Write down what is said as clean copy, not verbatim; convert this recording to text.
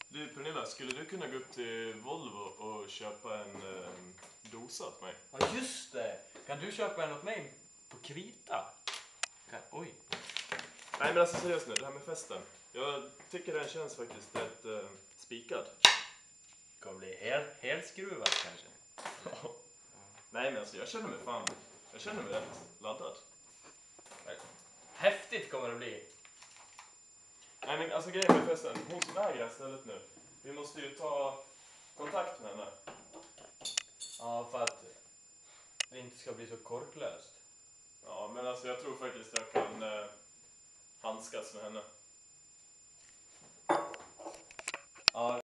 Du Pernilla, skulle du kunna gå upp till Volvo och köpa en dosa åt mig? Ja just det! Kan du köpa en åt mig på krita? Oj. Nej men alltså seriöst nu, det här med festen. Jag tycker den känns faktiskt rätt spikad. Ska bli helskruvat kanske? Nej men alltså jag känner mig rätt laddad. Häftigt kommer det bli. Nej men alltså grejen med festen, hon som äger det här stället nu. Vi måste ju ta kontakt med henne. Ja, för att det inte ska bli så korklöst. Ja men alltså jag tror faktiskt jag kan handskas med henne. Ja,